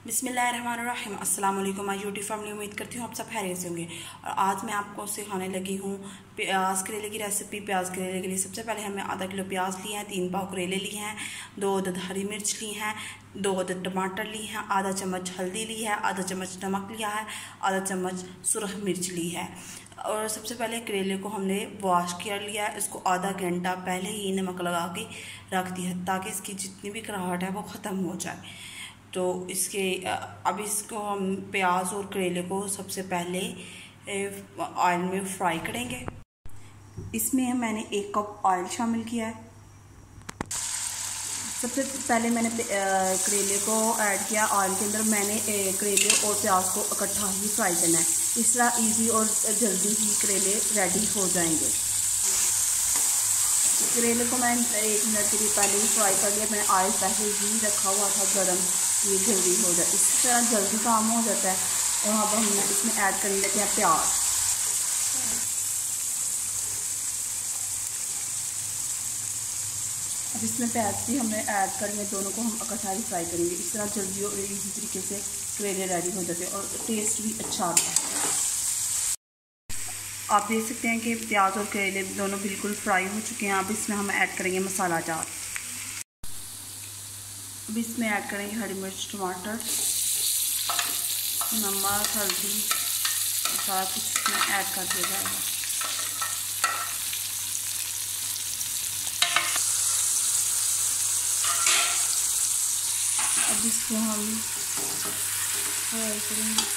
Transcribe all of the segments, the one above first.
बिस्मिल्लाहिर्रहमानिर्रहीम। अस्सलाम वालेकुम माय यूट्यूब फैमिली। उम्मीद करती हूँ आप सब खैरियत से होंगे। और आज मैं आपको सिखाने लगी हूँ प्याज करेले की रेसिपी। प्याज करेले के लिए सबसे पहले हमने आधा किलो प्याज लिए हैं, 3 पाव करेले लिए हैं, 2 अदद हरी मिर्च ली हैं, 2 अदद टमाटर लिए हैं, आधा चम्मच हल्दी ली है, आधा चम्मच नमक लिया है, आधा चम्मच सुरख मिर्च ली है। और सबसे पहले करेले को हमने वॉश कर लिया है। इसको आधा घंटा पहले ही नमक लगा के रख दिया है ताकि इसकी जितनी भी कराहट है वो ख़त्म हो जाए। तो इसके अब इसको हम प्याज और करेले को सबसे पहले ऑयल में फ्राई करेंगे। इसमें मैंने 1 कप ऑयल शामिल किया है। सबसे पहले मैंने करेले को ऐड किया ऑयल के अंदर। मैंने करेले और प्याज को इकट्ठा ही फ्राई करना है। इस तरह इजी और जल्दी ही करेले रेडी हो जाएंगे। करेले को मैंने 1 मिनट के लिए पहले ही फ्राई कर लिया। मैंने ऑयल पहले ही रखा हुआ था गर्म, ये जल्दी हो जाए। इस तरह जल्दी काम हो जाता है। और अब हम इसमें ऐड करने लगे हैं प्याज। अब इसमें प्याज भी हमने ऐड करने, दोनों को हम इकट्ठा ही फ्राई करेंगे। इस तरह जल्दी और इसी तरीके से करेले रेडी हो जाते हैं और टेस्ट भी अच्छा आता है। आप देख सकते हैं कि प्याज और करेले दोनों बिल्कुल फ्राई हो चुके हैं। अब इसमें हम ऐड करेंगे मसाला जार। अब इसमें ऐड करेंगे हरी मिर्च, टमाटर, नमक, हल्दी, सारा कुछ इसमें ऐड कर दिया जाएगा। अब इसको हम फ्राई करेंगे।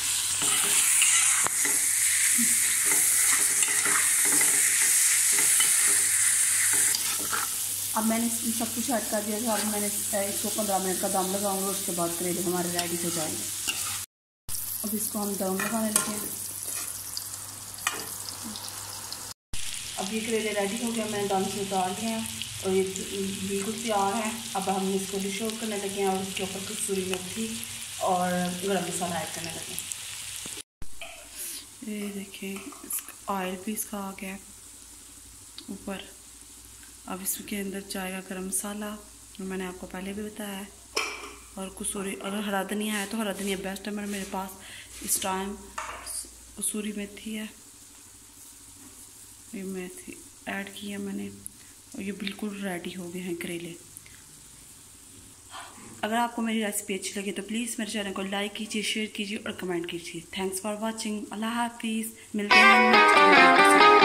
अब मैंने सब कुछ ऐड कर दिया था। अब मैंने इसको 15 मिनट का दम लगाऊंगा। उसके बाद करेले हमारे रेडी हो जाएंगे। अब इसको हम दम लगाने लगे। अब ये करेले रेडी हो गए। मैंने दम से उतार लिए हैं और ये बिल्कुल तैयार है। अब हम इसको डिश आउट करने लगे हैं और उसके ऊपर कसूरी मेथी और गरम मसाला ऐड करने लगे। ये देखिए ऑयल भी इसका आ गया ऊपर। अब इसके अंदर जाएगा गरम मसाला, मैंने आपको पहले भी बताया है, और कसूरी, अगर हरा धनिया है तो हरा धनिया बेस्ट है। मेरे पास इस टाइम कसूरी मेथी है, ये मेथी ऐड की है मैंने और ये बिल्कुल रेडी हो गए हैं करेले। अगर आपको मेरी रेसिपी अच्छी लगी तो प्लीज़ मेरे चैनल को लाइक कीजिए, शेयर कीजिए और कमेंट कीजिए। Thanks for watching. अल्लाह हाफिज़। मिलते हैं नेक्स्ट वीडियो।